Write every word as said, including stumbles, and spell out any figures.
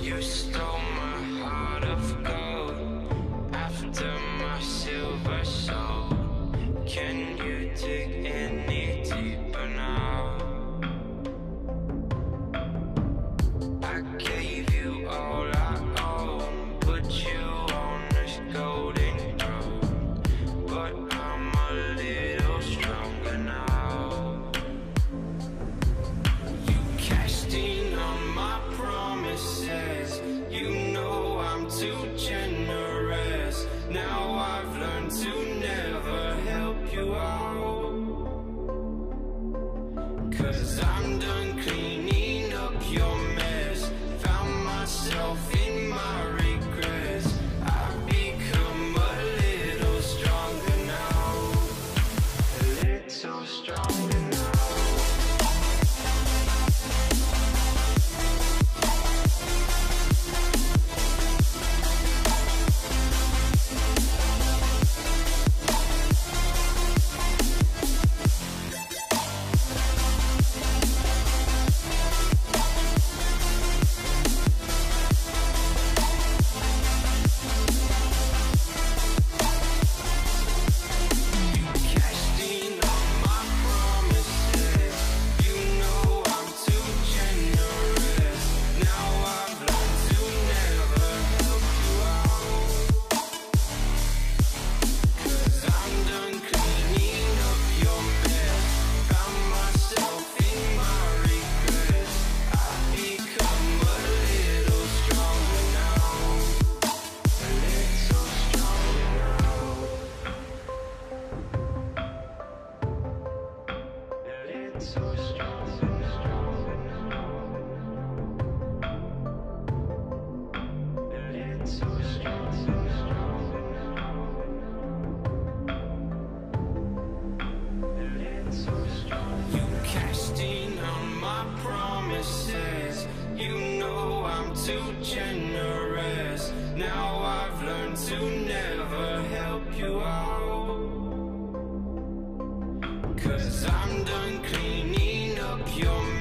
You stole my heart of gold after my silver soul. Can you dig any deeper now? I gave you all I own, put you on this golden throne, but I'm a little stronger now. You cashed in on my promises, you know I'm too generous. Now I've learned to never help you out, 'cause I'm done cleaning up your mess. Found myself in my regrets. I've become a little stronger now, a little stronger now. You know I'm too generous. Now I've learned to never help you out, 'cause I'm done cleaning up your